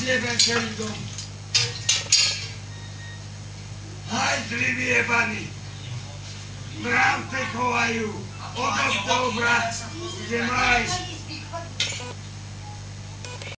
tebe celý dom. Hajdri vyjebaní. Mravce chovajú od októbra, kde máš